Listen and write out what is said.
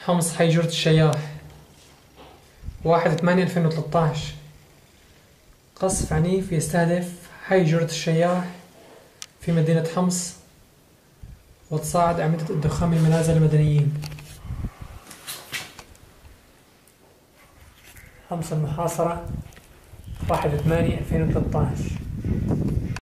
حمص حي جورة الشياح 1/8/2013. قصف عنيف يستهدف حي جورة الشياح في مدينة حمص، وتصاعد أعمدة الدخان من منازل المدنيين. حمص المحاصرة 1/8/2013.